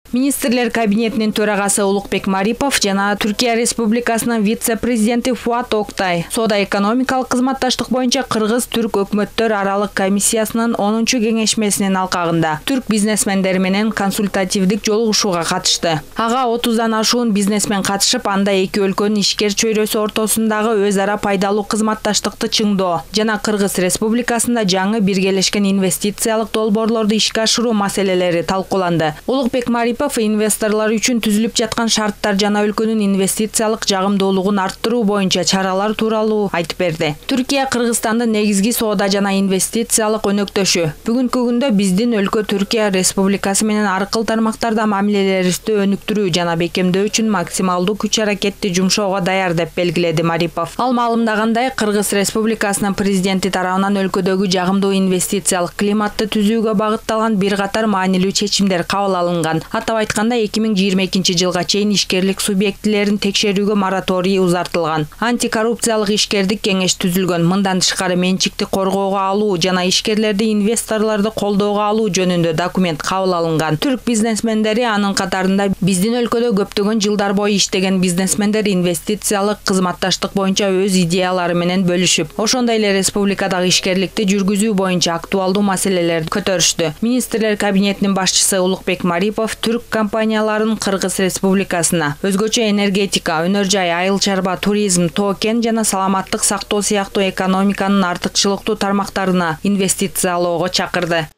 Министрлер кабинетинин төрагасы Улукбек Марипов жана Түркия Республикасынын вице-президенти Фуат Октай соода-экономикалык кызматташтык боюнча Кыргыз-Түрк өкмөттөр аралык комиссиясынын 10-чу кеңешмесинин алкагында түрк бизнесмендери менен консультативдик жолугушууга катышты. Ага 30дан ашуун бизнесмен катышып, анда эки өлкөнүн ишкер чөйрөсү ортосундагы өз ара пайдалуу кызматташтыкты чыңдоо жана Кыргыз Республикасында жаңы биргелешкен инвестициялык долбоорлорду ишке ашыруу маселелери талкууланды. Улукбек Марипов инвесторлор үчүн түзүлүп жаткан шарттар жана өлкөнүн инвестициялык жагымдуулугун арттыруу боюнча чаралар тууралуу айтып берди. Түркия Кыргызстандын негизги соода жана инвестициялык өнөктөшү. Бүгүнкү күндө биздин өлкө Түркия Республикасы менен ар кыл тармактарда мамилелерибизди өнүктүрүү жана бекемдөө үчүн максималдуу күч-аракетти жумшоого даяр деп белгиледи Марипов. Ал маалымдагандай, Кыргыз Республикасынын президенти тарабынан өлкөдөгү жагымдуу инвестициялык климатты түзүүгө багытталган бир катар маанилүү чечимдер кабыл алынган. Атап айтканда 2022 жылга чейин ишкерлик субъектилерин текшерүүгө мораторий узартылган. Антикоррупциялык ишкердик кеңеш түзүлгөн. Мындан тышкары менчикти коргоого алуу жана ишкерлерди, инвесторлорду колдоого алуу жөнүндө документ кабыл алынган. Түрк бизнесмендери, анын катарында биздин өлкөдө көптөгөн жылдар бою иштеген бизнесмендер инвестициялык кызматташтык боюнча өз идеялары менен бөлүшүп, ошондой эле республикадагы ишкерликти жүргүзүү боюнча актуалдуу маселелерди көтөрүштү. Министрлер кабинетинин башчысы Улукбек Марипов түрк компанияларын Кыргыз Республикасына өзгөчө энергетика, өнөр жай, айыл чарба, туризм, тоо кен жана саламаттык сактоо сыяктуу экономиканын артыкчылыктуу тармактарына инвестициялоого чакырды.